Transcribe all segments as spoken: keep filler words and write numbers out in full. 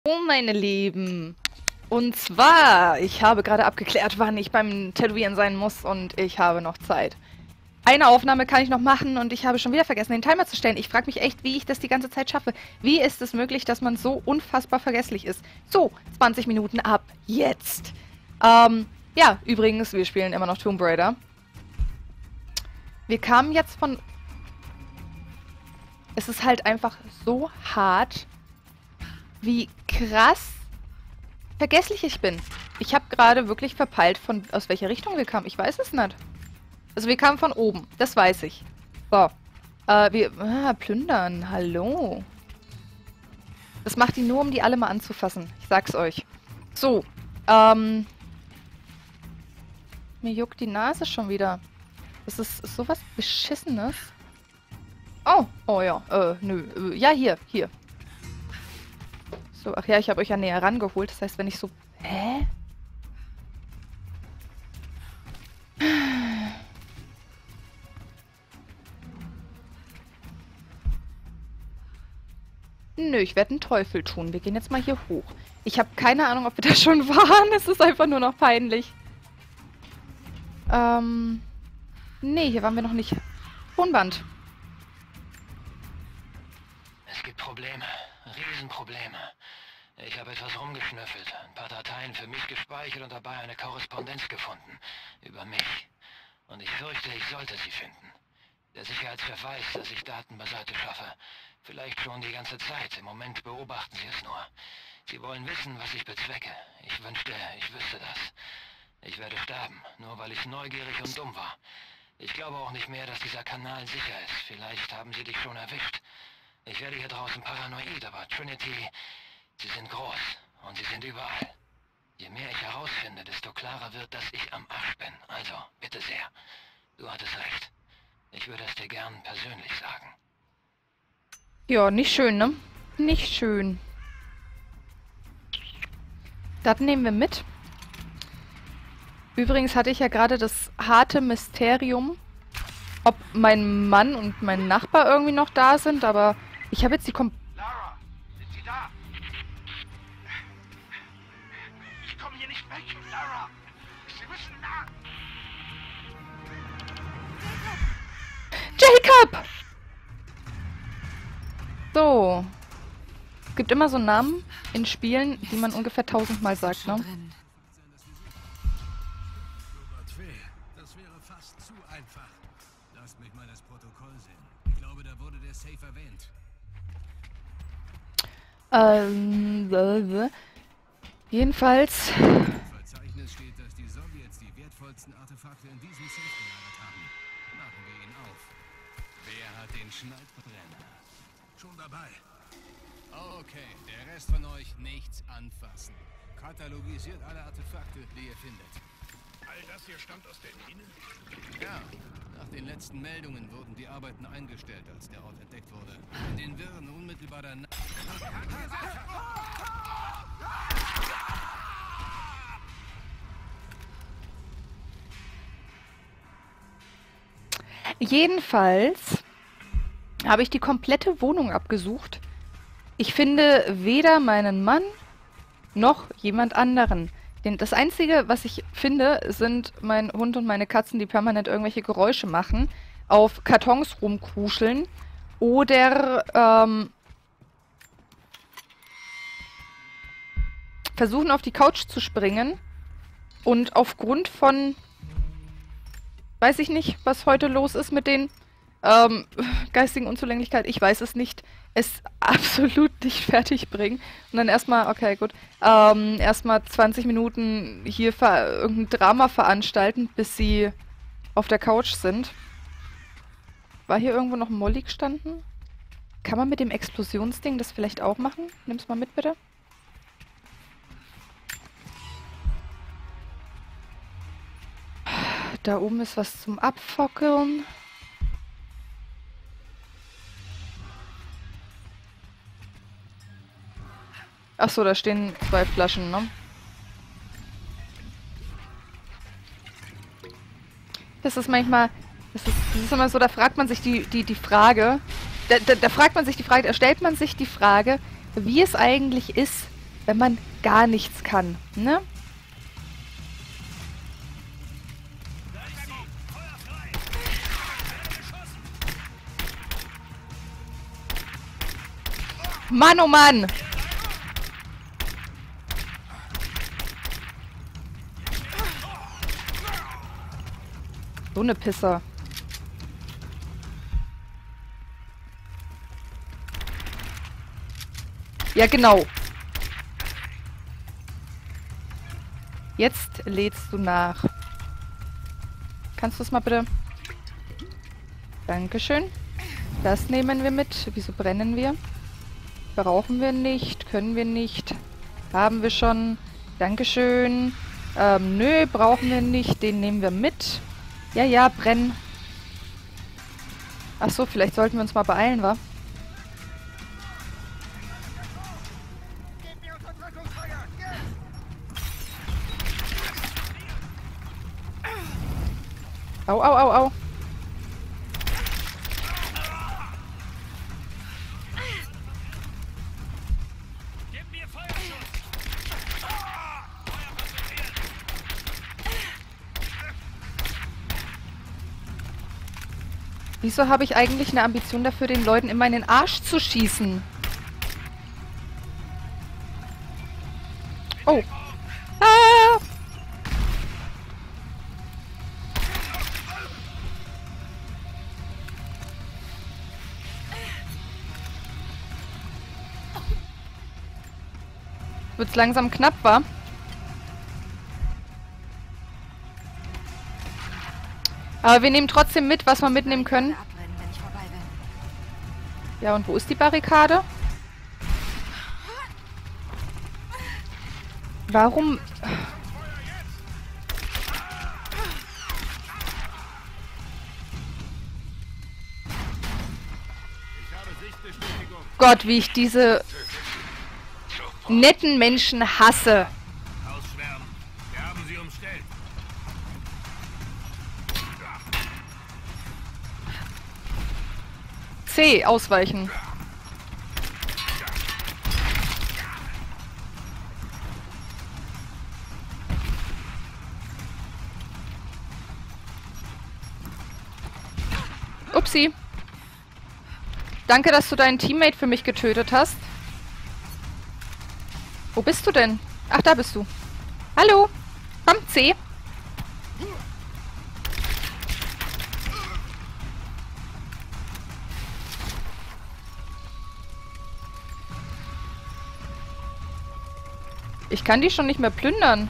Oh, meine Lieben. Und zwar, ich habe gerade abgeklärt, wann ich beim Tätowieren sein muss und ich habe noch Zeit. Eine Aufnahme kann ich noch machen und ich habe schon wieder vergessen, den Timer zu stellen. Ich frage mich echt, wie ich das die ganze Zeit schaffe. Wie ist es möglich, dass man so unfassbar vergesslich ist? So, zwanzig Minuten ab jetzt. Ähm, ja, übrigens, wir spielen immer noch Tomb Raider. Wir kamen jetzt von... Es ist halt einfach so hart, wie krass vergesslich ich bin. Ich habe gerade wirklich verpeilt, von aus welcher Richtung wir kamen. Ich weiß es nicht. Also wir kamen von oben. Das weiß ich. So. Äh, wir... Ah, plündern. Hallo. Das macht die nur, um die alle mal anzufassen. Ich sag's euch. So. Ähm... Mir juckt die Nase schon wieder. Das ist sowas Beschissenes. Oh. Oh ja. Äh, nö. Äh, ja, hier. Hier. So, ach ja, ich habe euch ja näher rangeholt. Das heißt, wenn ich so... Hä? Nö, ich werde einen Teufel tun. Wir gehen jetzt mal hier hoch. Ich habe keine Ahnung, ob wir da schon waren. Es ist einfach nur noch peinlich. Ähm... Nee, hier waren wir noch nicht. Tonband. Es gibt Probleme. Riesenprobleme. Ich habe etwas rumgeschnüffelt, ein paar Dateien für mich gespeichert und dabei eine Korrespondenz gefunden. Über mich. Und ich fürchte, ich sollte sie finden. Der Sicherheitschef weiß, dass ich Daten beiseite schaffe. Vielleicht schon die ganze Zeit. Im Moment beobachten sie es nur. Sie wollen wissen, was ich bezwecke. Ich wünschte, ich wüsste das. Ich werde sterben, nur weil ich neugierig und dumm war. Ich glaube auch nicht mehr, dass dieser Kanal sicher ist. Vielleicht haben sie dich schon erwischt. Ich werde hier draußen paranoid, aber Trinity... Sie sind groß und sie sind überall. Je mehr ich herausfinde, desto klarer wird, dass ich am Arsch bin. Also, bitte sehr. Du hattest recht. Ich würde es dir gern persönlich sagen. Ja, nicht schön, ne? Nicht schön. Das nehmen wir mit. Übrigens hatte ich ja gerade das harte Mysterium, ob mein Mann und mein Nachbar irgendwie noch da sind, aber ich habe jetzt die kom... Lara, sind Sie da? Ich komme hier nicht weg, Lara. Sie müssen nach... Jacob! So. Es gibt immer so Namen in Spielen, die man ungefähr tausendmal sagt, ne? Das wäre fast zu einfach. Lasst mich mal das Protokoll sehen. Ich glaube, da wurde der Safe erwähnt. Ähm, äh, jedenfalls... Im Verzeichnis steht, dass die Sowjets die wertvollsten Artefakte in diesem Safe gelagert haben. Machen wir ihn auf. Wer hat den Schneidbrenner? Schon dabei. Okay, der Rest von euch nichts anfassen. Katalogisiert alle Artefakte, die ihr findet. All das hier stammt aus der Mine? Ja, nach den letzten Meldungen wurden die Arbeiten eingestellt, als der Ort entdeckt wurde. In den Wirren unmittelbar danach... Jedenfalls habe ich die komplette Wohnung abgesucht. Ich finde weder meinen Mann noch jemand anderen. Denn das Einzige, was ich finde, sind mein Hund und meine Katzen, die permanent irgendwelche Geräusche machen, auf Kartons rumkuscheln oder ähm, versuchen auf die Couch zu springen und aufgrund von, weiß ich nicht, was heute los ist mit den ähm, geistigen Unzulänglichkeit, ich weiß es nicht, es absolut nicht fertig bringen. Und dann erstmal, okay, gut, ähm, erstmal zwanzig Minuten hier irgendein Drama veranstalten, bis sie auf der Couch sind. War hier irgendwo noch ein Molly gestanden? Kann man mit dem Explosionsding das vielleicht auch machen? Nimm's mal mit, bitte. Da oben ist was zum Abfockeln. Achso, da stehen zwei Flaschen, ne? Das ist manchmal... Das ist, das ist immer so, da fragt man sich die, die, die Frage... Da, da, da fragt man sich die Frage, da stellt man sich die Frage, wie es eigentlich ist, wenn man gar nichts kann, ne? Mann, oh Mann! So eine Pisser. Ja, genau. Jetzt lädst du nach. Kannst du es mal bitte? Dankeschön. Das nehmen wir mit. Wieso brennen wir? Brauchen wir nicht. Können wir nicht. Haben wir schon. Dankeschön. Ähm, nö, brauchen wir nicht. Den nehmen wir mit. Ja, ja, brennen. Ach so, vielleicht sollten wir uns mal beeilen, wa? Au, au, au, au. Wieso habe ich eigentlich eine Ambition dafür, den Leuten immer in den Arsch zu schießen? Oh. Ah! Wird's langsam knapp, wa? Aber wir nehmen trotzdem mit, was wir mitnehmen können. Ja, und wo ist die Barrikade? Warum? Gott, wie ich diese netten Menschen hasse. Ausschwärmen. Wir haben sie umstellt. C, ausweichen. Upsi. Danke, dass du deinen Teammate für mich getötet hast. Wo bist du denn? Ach, da bist du. Hallo. Komm, C. Ich kann die schon nicht mehr plündern.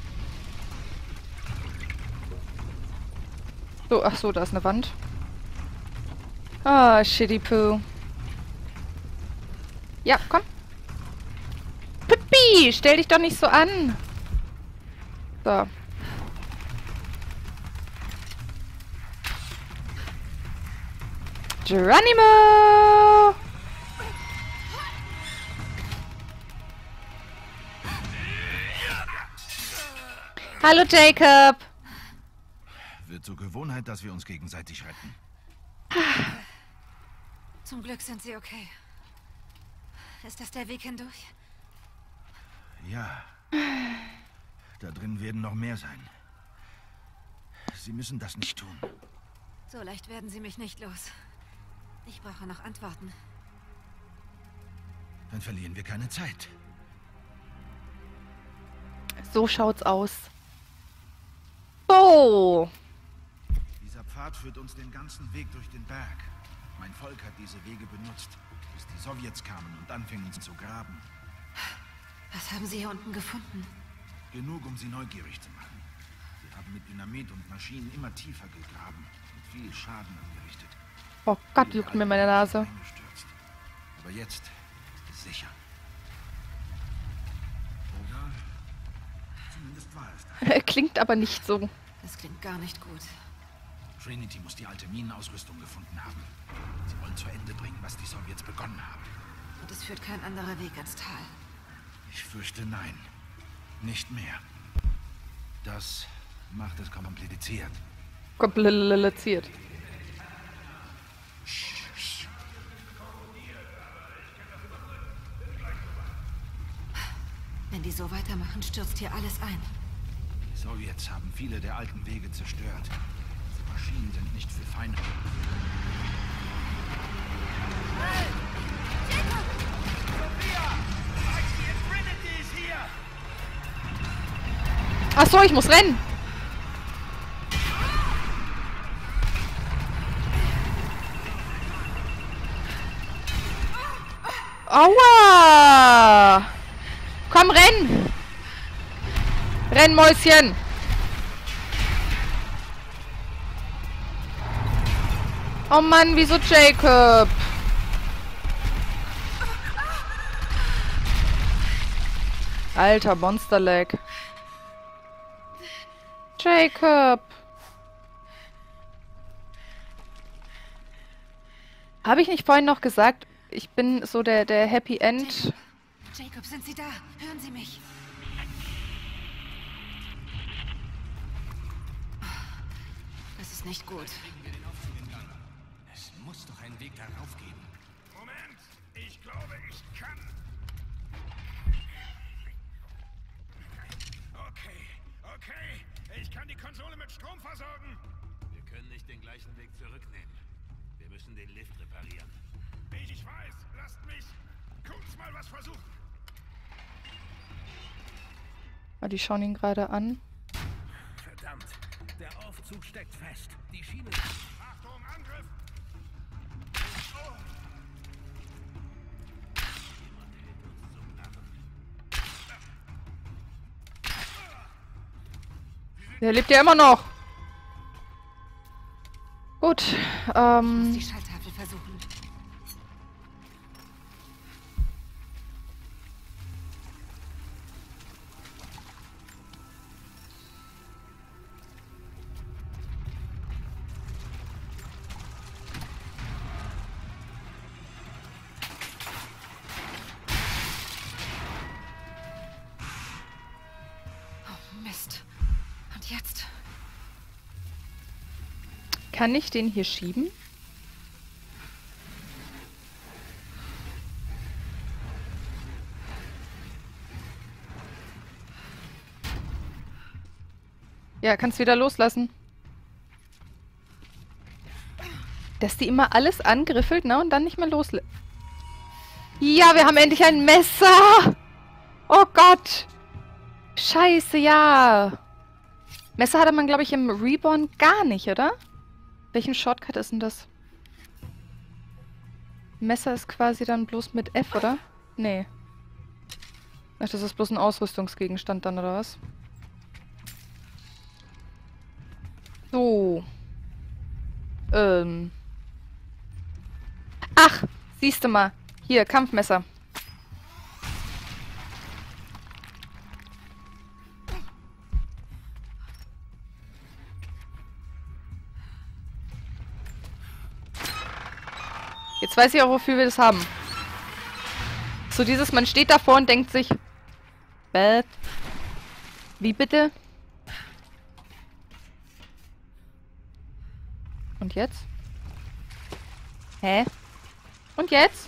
So, ach so, da ist eine Wand. Ah, shitty poo. Ja, komm. Pippi, stell dich doch nicht so an. So. Geronimo! Hallo, Jacob. Wird zur Gewohnheit, dass wir uns gegenseitig retten. Zum Glück sind sie okay. Ist das der Weg hindurch? Ja. Da drin werden noch mehr sein. Sie müssen das nicht tun. So leicht werden sie mich nicht los. Ich brauche noch Antworten. Dann verlieren wir keine Zeit. So schaut's aus. So. Dieser Pfad führt uns den ganzen Weg durch den Berg. Mein Volk hat diese Wege benutzt, bis die Sowjets kamen und anfingen uns zu graben. Was haben Sie hier unten gefunden? Genug, um sie neugierig zu machen. Sie haben mit Dynamit und Maschinen immer tiefer gegraben und viel Schaden angerichtet. Oh Gott, juckt mir meine Nase. Eingestürzt. Aber jetzt ist es sicher. Oder zumindest war es da. Klingt aber nicht so. Das klingt gar nicht gut. Trinity muss die alte Minenausrüstung gefunden haben. Sie wollen zu Ende bringen, was die Sowjets begonnen haben. Und es führt kein anderer Weg ins Tal. Ich fürchte nein. Nicht mehr. Das macht es kompliziert. Kompliziert. Wenn die so weitermachen, stürzt hier alles ein. Die Sowjets haben viele der alten Wege zerstört. Diese Maschinen sind nicht für Feinde. Hey! Jacob! Sophia! Max, die Trinity ist hier! Ach so, ich muss rennen. Aua! Komm, renn! Renn, Mäuschen! Oh Mann, wieso Jacob? Alter, Monsterleg. Jacob! Habe ich nicht vorhin noch gesagt, ich bin so der, der Happy End? Jacob. Jacob, sind Sie da? Hören Sie mich. Das ist nicht gut. Kriegen wir den Aufzug in Gang. Es muss doch einen Weg darauf geben. Moment, ich glaube, ich kann. Okay, okay. Ich kann die Konsole mit Strom versorgen. Wir können nicht den gleichen Weg zurücknehmen. Wir müssen den Lift reparieren. Ich weiß, lasst mich kurz mal was versuchen. Oh, die schauen ihn gerade an. Verdammt, der Aufzug steckt fest. Die Schiene... Achtung, Angriff! Oh. Jemand hält uns zum Narren. Der lebt ja immer noch. Gut, ähm... Die Schalltafel versuchen. Oh, Mist. Und jetzt? Kann ich den hier schieben? Ja, kannst wieder loslassen. Dass die immer alles angriffelt, ne? Und dann nicht mehr loslässt. Ja, wir haben endlich ein Messer! Oh Gott! Scheiße, ja! Messer hatte man, glaube ich, im Reborn gar nicht, oder? Welchen Shortcut ist denn das? Messer ist quasi dann bloß mit F, oder? Nee. Ach, das ist bloß ein Ausrüstungsgegenstand dann, oder was? So. Ähm. Ach, siehst du mal. Hier, Kampfmesser. Jetzt weiß ich auch, wofür wir das haben. So dieses, man steht davor und denkt sich, Bäh, wie bitte? Und jetzt? Hä? Und jetzt?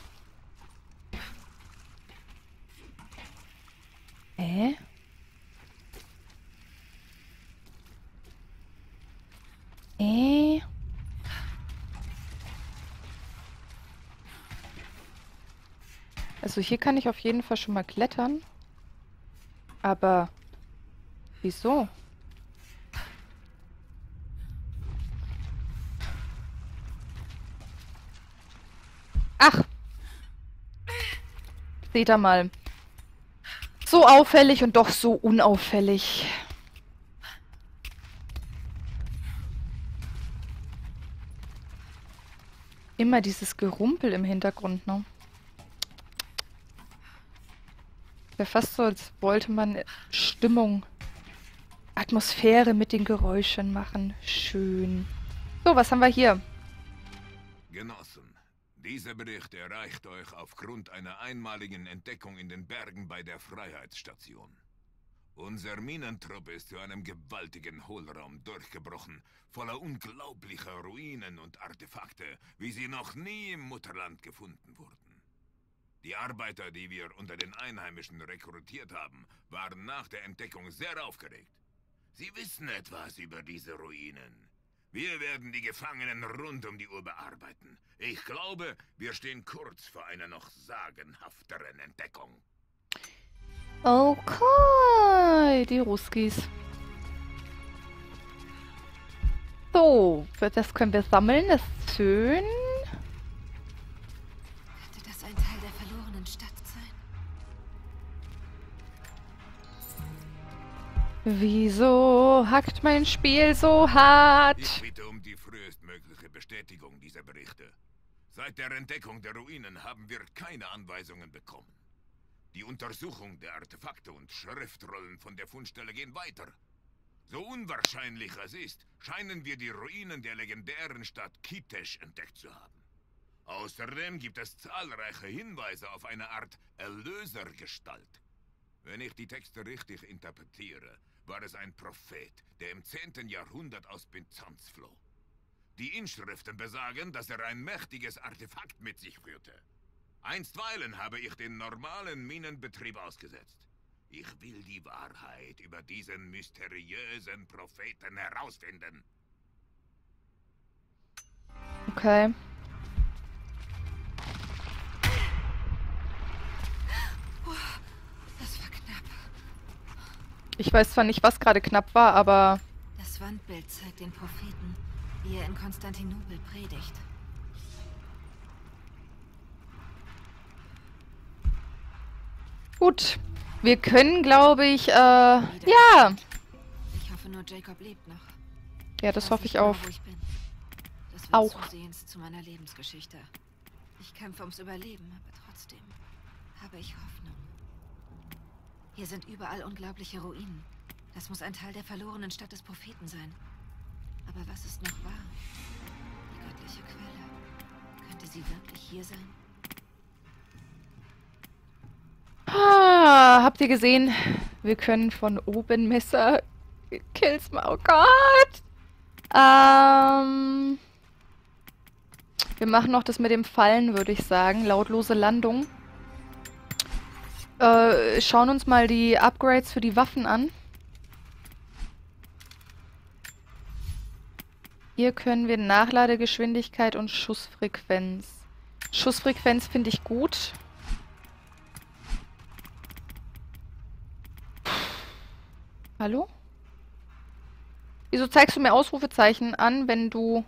Hä? Äh? Also hier kann ich auf jeden Fall schon mal klettern. Aber wieso? Ach! Seht ihr mal. So auffällig und doch so unauffällig. Immer dieses Gerumpel im Hintergrund, ne? Wäre fast so, als wollte man Stimmung, Atmosphäre mit den Geräuschen machen. Schön. So, was haben wir hier? Genossen, dieser Bericht erreicht euch aufgrund einer einmaligen Entdeckung in den Bergen bei der Freiheitsstation. Unser Minentrupp ist zu einem gewaltigen Hohlraum durchgebrochen, voller unglaublicher Ruinen und Artefakte, wie sie noch nie im Mutterland gefunden wurden. Die Arbeiter, die wir unter den Einheimischen rekrutiert haben, waren nach der Entdeckung sehr aufgeregt. Sie wissen etwas über diese Ruinen. Wir werden die Gefangenen rund um die Uhr bearbeiten. Ich glaube, wir stehen kurz vor einer noch sagenhafteren Entdeckung. Okay, die Ruskis. So, das können wir sammeln, das ist schön. Könnte das ein Teil der verlorenen Stadt sein? Wieso hackt mein Spiel so hart? Ich bitte um die frühestmögliche Bestätigung dieser Berichte. Seit der Entdeckung der Ruinen haben wir keine Anweisungen bekommen. Die Untersuchung der Artefakte und Schriftrollen von der Fundstelle gehen weiter. So unwahrscheinlich es ist, scheinen wir die Ruinen der legendären Stadt Kitesh entdeckt zu haben. Außerdem gibt es zahlreiche Hinweise auf eine Art Erlösergestalt. Wenn ich die Texte richtig interpretiere, war es ein Prophet, der im zehnten Jahrhundert aus Byzanz floh. Die Inschriften besagen, dass er ein mächtiges Artefakt mit sich führte. Einstweilen habe ich den normalen Minenbetrieb ausgesetzt. Ich will die Wahrheit über diesen mysteriösen Propheten herausfinden. Okay. Das war knapp. Ich weiß zwar nicht, was gerade knapp war, aber... Das Wandbild zeigt den Propheten, wie er in Konstantinopel predigt. Gut. Wir können, glaube ich, äh... ja! Ich hoffe nur, Jacob lebt noch. Ja, das weiß hoffe nicht ich auch. genau, wo ich bin. Das wird Auch. zusehends zu meiner Lebensgeschichte. Ich kämpfe ums Überleben, aber trotzdem habe ich Hoffnung. Hier sind überall unglaubliche Ruinen. Das muss ein Teil der verlorenen Stadt des Propheten sein. Aber was ist noch wahr? Die göttliche Quelle. Könnte sie wirklich hier sein? Ah, habt ihr gesehen? Wir können von oben Messer... Kills mal. Oh Gott! Ähm... Wir machen noch das mit dem Fallen, würde ich sagen. Lautlose Landung. Äh, schauen uns mal die Upgrades für die Waffen an. Hier können wir Nachladegeschwindigkeit und Schussfrequenz. Schussfrequenz finde ich gut. Hallo? Wieso zeigst du mir Ausrufezeichen an, wenn du...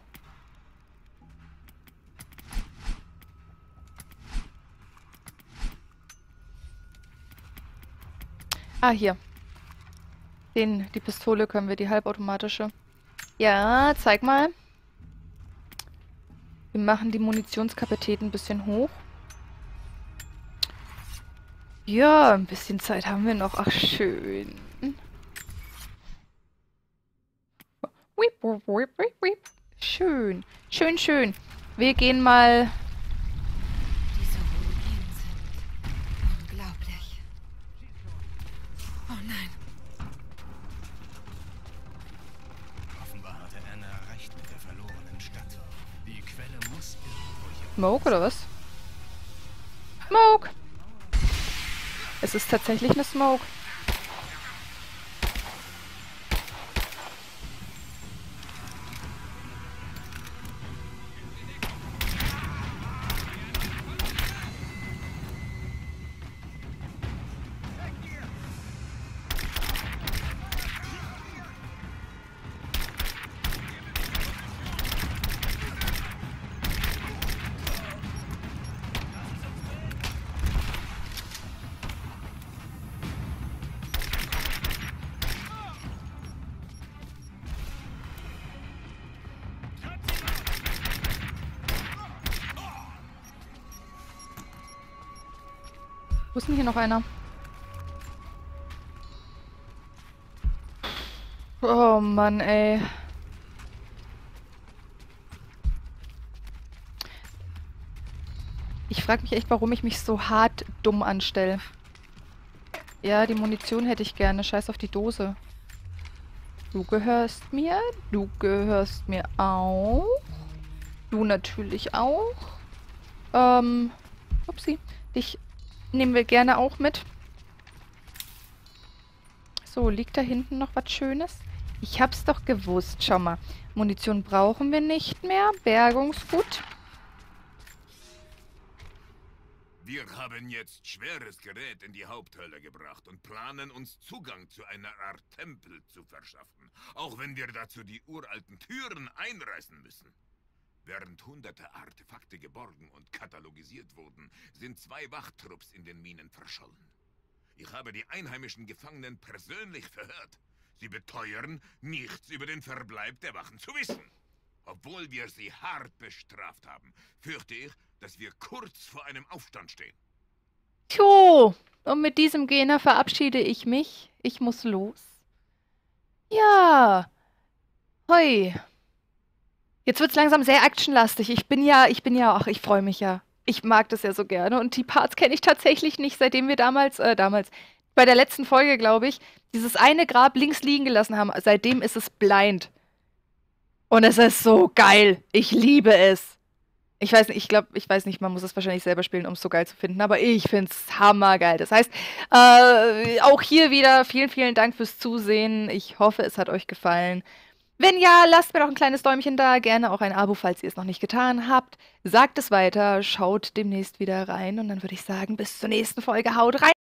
Ah, hier. Den, die Pistole können wir, die halbautomatische. Ja, zeig mal. Wir machen die Munitionskapazität ein bisschen hoch. Ja, ein bisschen Zeit haben wir noch. Ach, schön. Wiep, wiep, wiep, wiep, wiep. Schön. Schön, schön. Wir gehen mal... Diese Ruinen sind unglaublich. Oh nein. Offenbar hatte Anna recht mit der verlorenen Stadt. Die Quelle muss irgendwo hier... Smoke oder was? Smoke! Es ist tatsächlich eine Smoke. Wo ist denn hier noch einer? Oh Mann, ey. Ich frage mich echt, warum ich mich so hart dumm anstelle. Ja, die Munition hätte ich gerne. Scheiß auf die Dose. Du gehörst mir. Du gehörst mir auch. Du natürlich auch. Ähm, upsie. Dich Nehmen wir gerne auch mit. So, liegt da hinten noch was Schönes? Ich hab's doch gewusst. Schau mal. Munition brauchen wir nicht mehr. Bergungsgut. Wir haben jetzt schweres Gerät in die Haupthölle gebracht und planen uns Zugang zu einer Art Tempel zu verschaffen. Auch wenn wir dazu die uralten Türen einreißen müssen. Während hunderte Artefakte geborgen und katalogisiert wurden, sind zwei Wachtrupps in den Minen verschollen. Ich habe die einheimischen Gefangenen persönlich verhört. Sie beteuern, nichts über den Verbleib der Wachen zu wissen. Obwohl wir sie hart bestraft haben, fürchte ich, dass wir kurz vor einem Aufstand stehen. Tjo, und mit diesem Gena verabschiede ich mich. Ich muss los. Ja. Hoi. Jetzt wird's langsam sehr actionlastig. Ich bin ja, ich bin ja, ach, ich freue mich ja. Ich mag das ja so gerne. Und die Parts kenne ich tatsächlich nicht, seitdem wir damals, äh, damals, bei der letzten Folge, glaube ich, dieses eine Grab links liegen gelassen haben. Seitdem ist es blind. Und es ist so geil. Ich liebe es. Ich weiß nicht, ich glaube, ich weiß nicht, man muss es wahrscheinlich selber spielen, um es so geil zu finden, aber ich finde es hammergeil. Das heißt, äh, auch hier wieder vielen, vielen Dank fürs Zusehen. Ich hoffe, es hat euch gefallen. Wenn ja, lasst mir doch ein kleines Däumchen da, gerne auch ein Abo, falls ihr es noch nicht getan habt. Sagt es weiter, schaut demnächst wieder rein und dann würde ich sagen, bis zur nächsten Folge, haut rein!